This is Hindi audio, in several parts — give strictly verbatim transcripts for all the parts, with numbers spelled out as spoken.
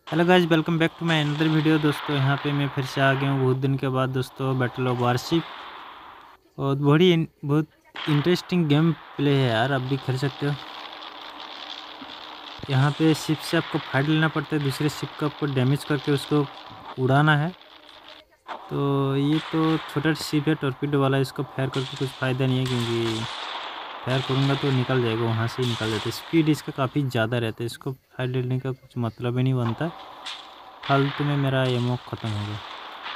Hello guys, welcome back to my another video. दोस्तों यहाँ पे मैं फिर से आ गया हूँ बहुत दिन के बाद दोस्तों, बैटल ऑफ वारशिप। और बड़ी बहुत इंटरेस्टिंग गेम प्ले है यार, आप भी खेल सकते हो। यहाँ पे शिप से आपको फाइट लेना पड़ता है, दूसरे शिप को आपको डैमेज करके उसको उड़ाना है। तो ये तो छोटा शिप है टॉर्पीडो वाला, इसको फायर करके कुछ फ़ायदा नहीं है, क्योंकि फायर करूँगा तो निकल जाएगा, वहाँ से ही निकल जाता है। स्पीड इसका काफ़ी ज़्यादा रहता है, इसको फायर लेने का कुछ मतलब ही नहीं बनता। फालतू में मेरा एमओ ख़त्म हो गया।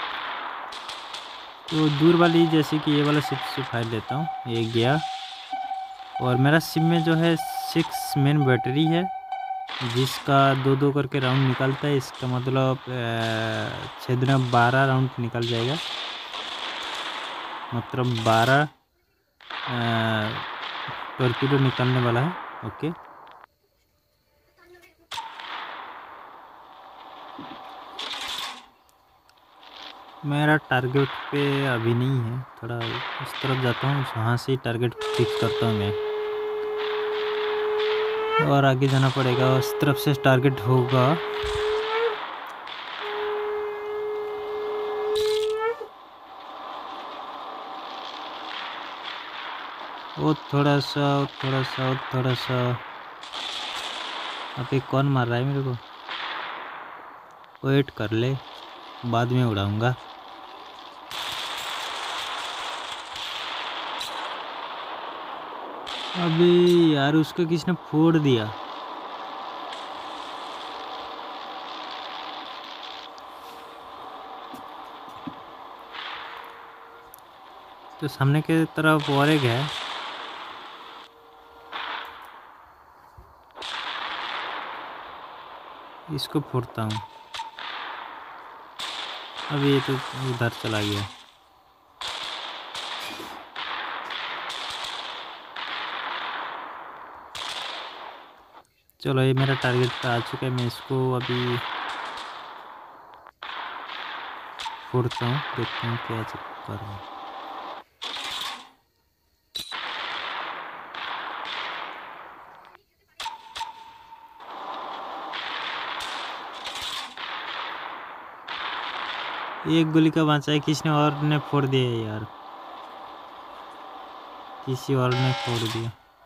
तो दूर वाली जैसे कि ये वाला शिप से फायर लेता हूँ, ये गया। और मेरा शिप में जो है सिक्स मेन बैटरी है, जिसका दो दो करके राउंड निकलता है। इसका मतलब छः दुना बारह राउंड निकल जाएगा, मतलब बारह टॉर्पीडो निकलने वाला है। ओके, मेरा टारगेट पे अभी नहीं है, थोड़ा उस तरफ जाता हूँ, वहाँ से टारगेट फिक्स करता हूँ मैं। और आगे जाना पड़ेगा, उस तरफ से टारगेट होगा। वो थोड़ा सा थोड़ा सा थोड़ा सा अबे कौन मार रहा है मेरे को? वेट कर ले, बाद में उड़ाऊंगा। अभी यार उसको किसने फोड़ दिया? तो सामने के तरफ और एक है, इसको फोड़ता हूँ। अभी ये तो उधर चला गया। चलो, ये मेरा टारगेट पे आ चुका है, मैं इसको अभी फोड़ता हूँ, देखता हूँ क्या कर रहा है। एक गोली का बचा है, किसने और ने फोड़ दिया है यार, किसी और ने फोड़ दिया।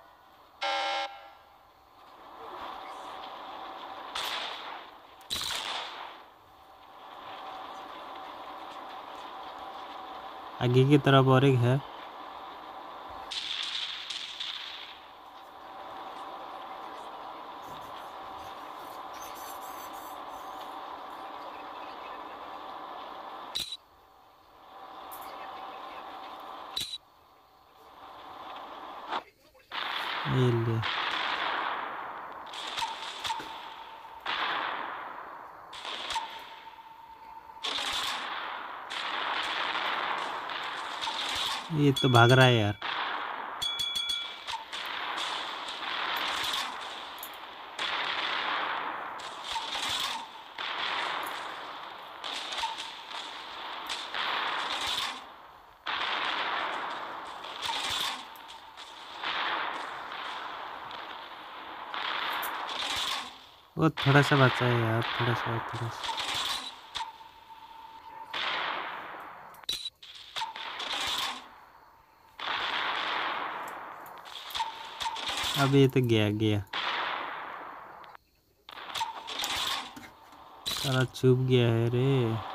आगे की तरफ और एक है। ये ले, ये तो भाग रहा है यार। वो थोड़ा सा बचा है यार, थोड़ा सा थोड़ा सा। अब ये तो गया गया, सारा छुप गया है रे।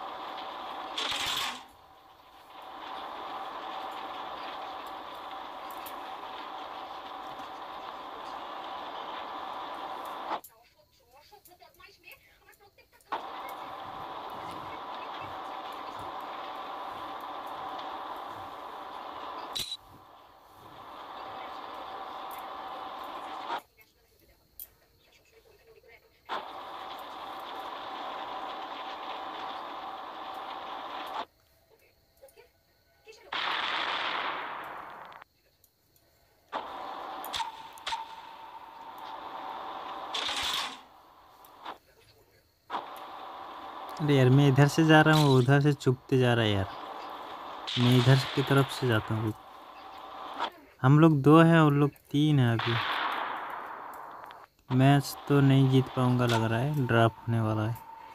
अरे यार, मैं इधर से जा रहा हूँ, उधर से छुपते जा रहा है यार। मैं इधर की तरफ से जाता हूँ। हम लोग दो हैं और लोग तीन हैं। अभी मैच तो नहीं जीत पाऊंगा, लग रहा है ड्रॉप होने वाला है।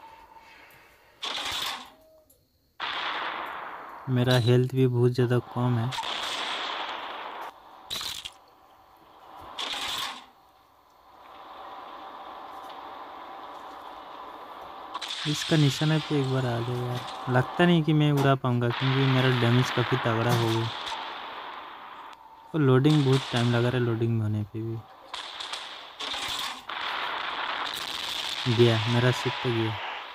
मेरा हेल्थ भी बहुत ज़्यादा कम है। इसका निशाना पे एक बार आ जाए यार। लगता नहीं कि मैं उड़ा पाऊँगा क्योंकि मेरा डैमेज काफ़ी तगड़ा हो गया। और लोडिंग बहुत टाइम लगा रहा है लोडिंग में होने पे भी। गया मेरा शिप तो गया।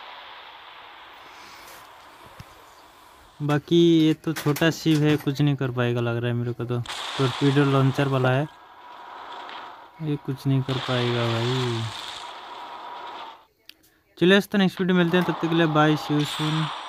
बाकी ये तो छोटा शिप है, कुछ नहीं कर पाएगा लग रहा है मेरे को तो। टॉर्पीडो लॉन्चर वाला है, ये कुछ नहीं कर पाएगा भाई। चलिए इस तो नेक्स्ट वीडियो मिलते हैं, तब तक के लिए बाय, सी यू सून।